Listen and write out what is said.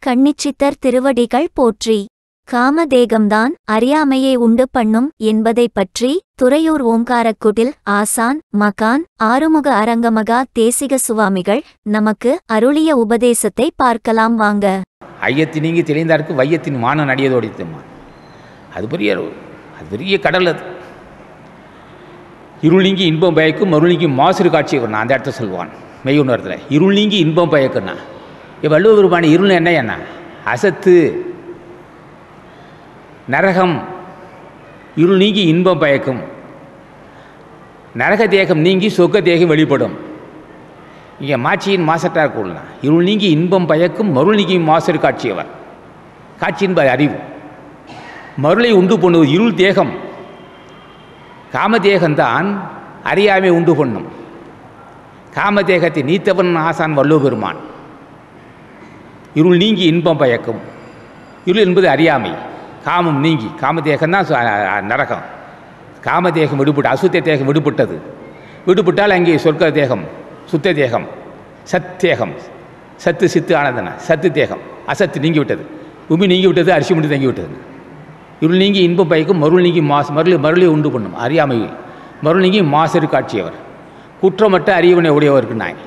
கன்னிச்சித்தர் திருவடிகள் போற்றி. காமதேகம்தான் அறியாமையை உண்டு பண்ணும் என்பதைப் பற்றி துறையூர் ஓங்காரக்குடில் ஆசான் மகான் ஆறுமுக அரங்கமகா தேசிக சுவாமிகள் நமக்கு அருளிய உபதேசத்தை பார்க்கலாம் வாங்க. ஐயத்தின் நீங்கி தெளிந்தாருக்கு வையத்தின் வானம் அடியதோடித்துமா. அது பெரிய கடல். அது இருள் நீங்கி இன்பம் பயக்கும் மருள் நீங்கி மாசுறு காட்சி வரணும். அந்த இடத்த சொல்லுவான் மெய்யுணர்த்தில். இருள் நீங்கி இன்பம் பயக்குன்னா வள்ளுவ பெருமானி இருள் என்ன அசத்து நரகம். இருள் நீங்கி இன்பம் பயக்கும், நரக தேகம் நீங்கி சொக்க தேகம் வெளிப்படும். இங்கே மாட்சியின் மாசற்றார் கூடலாம். இருள் நீங்கி இன்பம் பயக்கும் மருள் நீங்கி மாசறு காட்சியவர். காட்சி என்பது அறிவு. மருளை உண்டு பண்ணுவது இருள் தேகம். காமதேகம்தான் அறியாமை உண்டு பண்ணும். காமதேகத்தை நீத்தவன் ஆசான் வள்ளுவ பெருமான். இருள் நீங்கி இன்பம் பயக்கும். இருள் என்பது அறியாமை. காமம் நீங்கி காமதேகம்தான் நரகம். காமதேகம் விடுபட்டு அசுத்த தேகம் விடுபட்டால் அங்கே சொர்க்க தேகம் சுத்த தேகம் சத்தேகம். சத்து சித்து ஆனந்தன சத்து தேகம். அசத்து நீங்கி விட்டது. பூமி நீங்கி விட்டது. அரிசி மட்டும் தங்கி விட்டது. இருள் நீங்கி இன்பம் பயக்கும் மருள் நீங்கி மருளை உண்டு பண்ணும் அறியாமை. மருள் நீங்கி மாசறு காட்சியவர். குற்றமற்ற அறிவினை உடையவருக்கு நாய்.